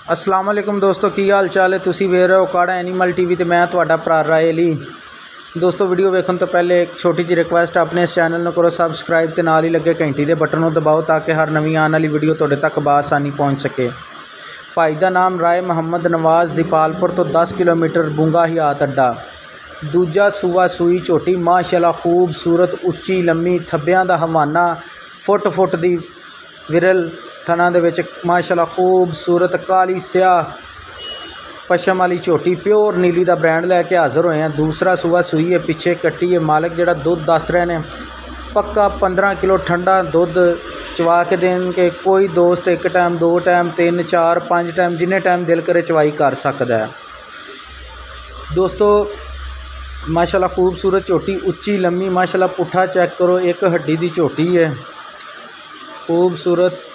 अस्सलाम वालेकुम दोस्तों, की हाल चाल है। तुसी वेख रहे हो काड़ा एनीमल टीवी ते मैं तुहाडा भरा राय अली। दोस्तों वीडियो वेखण तो पहले एक छोटी जी रिक्वेस्ट, अपने इस चैनल नूं करो सबसक्राइब ते नाल ही लगे घंटी दे बटन नूं दबाओ ताकि हर नवीं आने वाली वीडियो तुहाडे तक बासानी पहुँच सके। भाई दा नाम राय मुहम्मद नवाज़ दीपालपुर तो 10 किलोमीटर बूंगा हियात अड्डा। दूजा सूआ सूई झोटी माशाअल्लाह खूबसूरत उच्ची लम्मी थब्बियां दा हवाना फुट दी विरल थना दे विच माशाअल्लाह खूबसूरत काली स्याह पशम वाली झोटी प्योर नीली दा ब्रांड लैके हाज़र होए हैं। दूसरा सूआ सूई है, पिछे कट्टी है। मालिक जिहड़ा दुध दस रहे हैं पक्का 15 किलो ठंडा दुध चवा के देन के कोई दोस्त एक टाइम दो टाइम 3 4 5 टाइम जिन्ने टाइम दिल करे चवाई कर सकता है। दोस्तों माशाअल्लाह खूबसूरत झोटी उच्ची लम्मी माशाअल्लाह पुट्ठा चेक करो, एक हड्डी दी झोटी है खूबसूरत।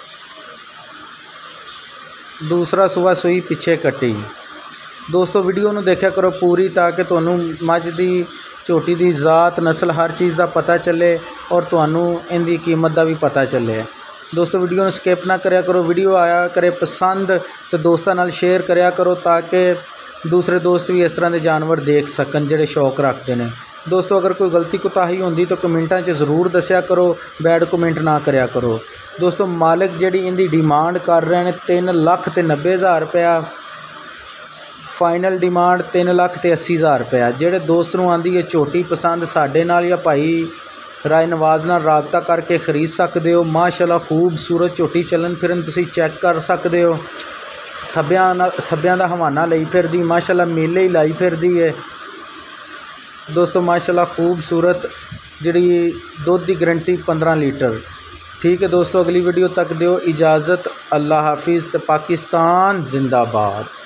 दूसरा सूआ सूई पिछे कट्टी। दोस्तों वीडियो नूं देखा करो पूरी ताकि तुहानूं मझ दी झोटी दी ज़ात नस्ल हर चीज़ का पता चले और तुहानूं इहदी कीमत का भी पता चले। दोस्तों वीडियो नूं स्किप ना करया करो, वीडियो आया करे पसंद तो दोस्तां नाल शेयर करया करो ताकि दूसरे दोस्त भी इस तरह के जानवर देख सकन जिहड़े शौक रखते हैं। दोस्तों अगर कोई गलती कोताही होंदी तो कमेंटां 'च ज़रूर दस्या करो, बैड कमेंट ना करया करो। दोस्तों मालिक जिहड़ी इहदी डिमांड कर रहे हैं 3,90,000 रुपया, फाइनल डिमांड 3,80,000 रुपया। जिहड़े दोस्त नूं आंदी है झोटी पसंद साडे नाल या भाई राय नवाज़ नाल राबता करके खरीद सकते हो। माशाअल्लाह खूबसूरत झोटी चलन फिरन तुसीं चैक कर सकते हो। थब्बियां दा हवाना लई फिरदी माशाअल्लाह मेले ही लाई फिरदी है। दोस्तों माशाअल्लाह खूबसूरत जिहड़ी दुध की गारंटी 15 लीटर। ठीक है दोस्तों, अगली वीडियो तक दिओ इजाज़त। अल्लाह हाफिज़। पाकिस्तान जिंदाबाद।